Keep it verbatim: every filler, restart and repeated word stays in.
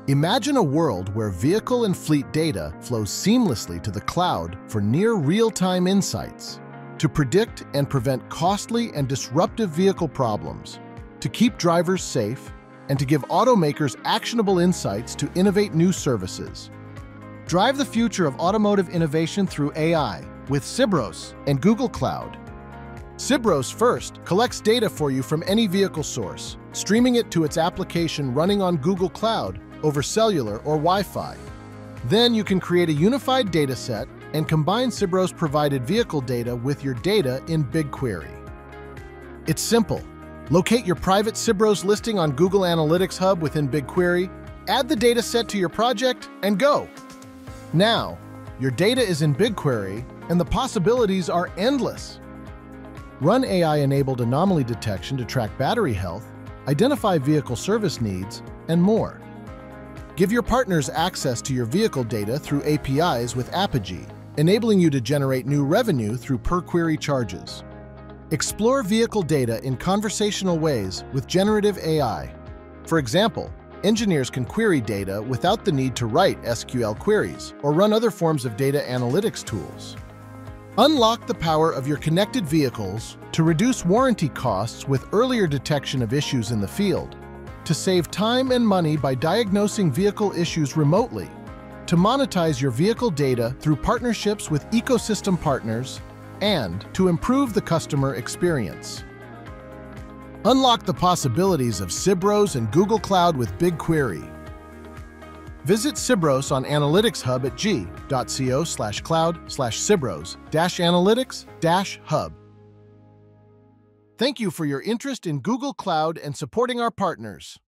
Imagine a world where vehicle and fleet data flows seamlessly to the cloud for near real-time insights, to predict and prevent costly and disruptive vehicle problems, to keep drivers safe, and to give automakers actionable insights to innovate new services. Drive the future of automotive innovation through A I with Sibros and Google Cloud. Sibros first collects data for you from any vehicle source, streaming it to its application running on Google Cloud over cellular or Wi-Fi. Then you can create a unified dataset and combine Sibros-provided vehicle data with your data in BigQuery. It's simple. Locate your private Sibros listing on Google Analytics Hub within BigQuery, add the dataset to your project, and go. Now, your data is in BigQuery, and the possibilities are endless. Run A I-enabled anomaly detection to track battery health, identify vehicle service needs, and more. Give your partners access to your vehicle data through A P Is with Apigee, enabling you to generate new revenue through per-query charges. Explore vehicle data in conversational ways with generative A I. For example, engineers can query data without the need to write S Q L queries or run other forms of data analytics tools. Unlock the power of your connected vehicles to reduce warranty costs with earlier detection of issues in the field, to save time and money by diagnosing vehicle issues remotely, to monetize your vehicle data through partnerships with ecosystem partners, and to improve the customer experience. Unlock the possibilities of Sibros and Google Cloud with BigQuery. Visit Sibros on Analytics Hub at g.co slash cloud slash Sibros dash analytics dash hub. Thank you for your interest in Google Cloud and supporting our partners.